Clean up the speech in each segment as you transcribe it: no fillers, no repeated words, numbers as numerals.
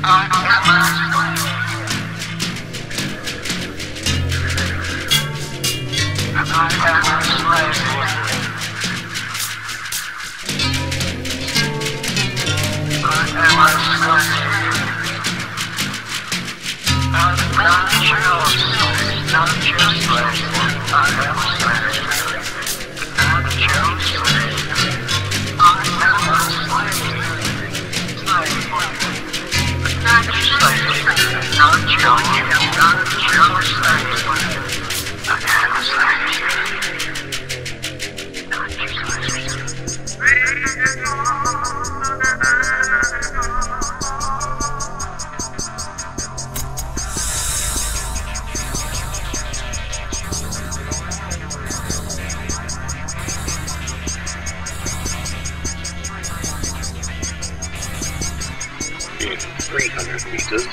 In 300 meters,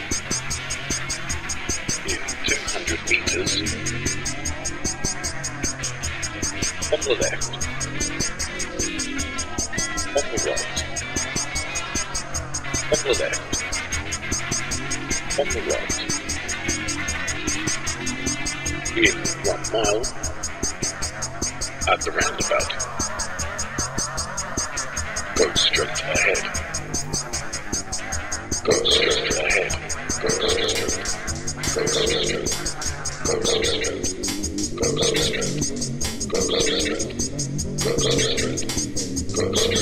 in 200 meters, on the left, on the right, on the left, on the right, in 1 mile, at the roundabout, go straight ahead. Go straight ahead. Go straight. Go straight. Go straight. Go straight. Go straight. Go straight. Go straight. Go straight.